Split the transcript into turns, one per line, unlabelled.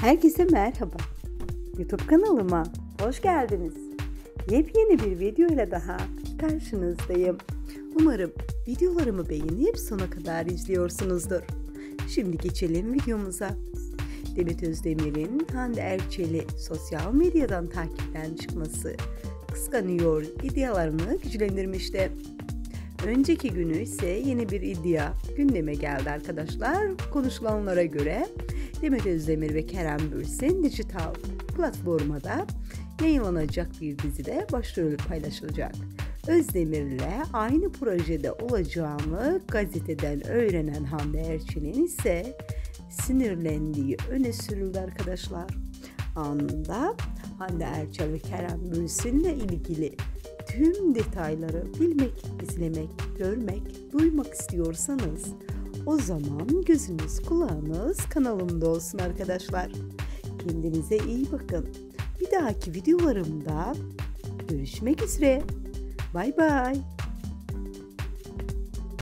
Herkese merhaba. YouTube kanalıma hoş geldiniz. Yepyeni bir video ile daha karşınızdayım. Umarım videolarımı beğenip sona kadar izliyorsunuzdur. Şimdi geçelim videomuza. Demet Özdemir'in Hande Erçel'i sosyal medyadan takipten çıkması kıskanıyor iddialarını güçlendirmişti. Önceki günü ise yeni bir iddia gündeme geldi arkadaşlar. Konuşulanlara göre Demet Özdemir ve Kerem Bürsin dijital platformada yayınlanacak bir dizide başrol paylaşılacak. Özdemir'le aynı projede olacağını gazeteden öğrenen Hande Erçel'in ise sinirlendiği öne sürüldü arkadaşlar. Anında Hande Erçel ve Kerem Bürsin'le ilgili tüm detayları bilmek, izlemek, görmek, duymak istiyorsanız o zaman gözünüz kulağınız kanalımda olsun arkadaşlar. Kendinize iyi bakın. Bir dahaki videolarımda görüşmek üzere. Bay bay.